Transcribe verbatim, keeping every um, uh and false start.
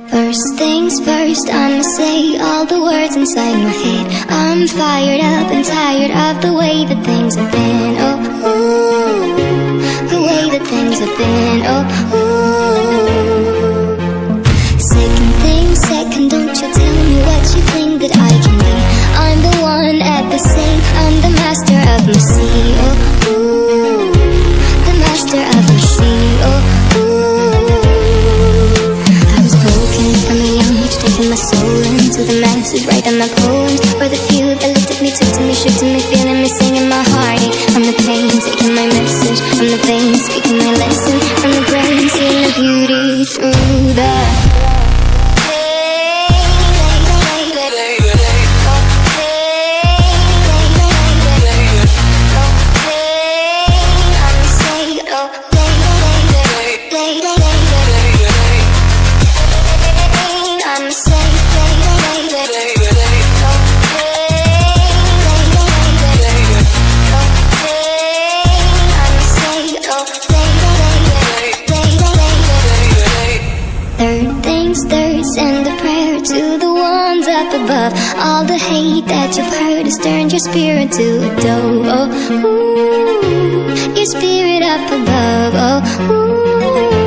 First things first, I'ma say all the words inside my head. I'm fired up and tired of the way that things have been. Oh, ooh, the way that things have been. Oh, ooh. Second thing second, don't you tell me what you think that I can be. I'm the one at the same, I'm the master of my sea. Oh, ooh, the master of my sea. Oh, ooh. Taking my soul into the masses, writing my poems for the few that looked at me, took to me, shook to me, feeling me, singing my heartache. From the pain, taking my message from the veins, speaking my lesson from the brain, seeing the beauty through the above. All the hate that you've heard has turned your spirit to a dove. Oh, ooh, your spirit up above. Oh, ooh.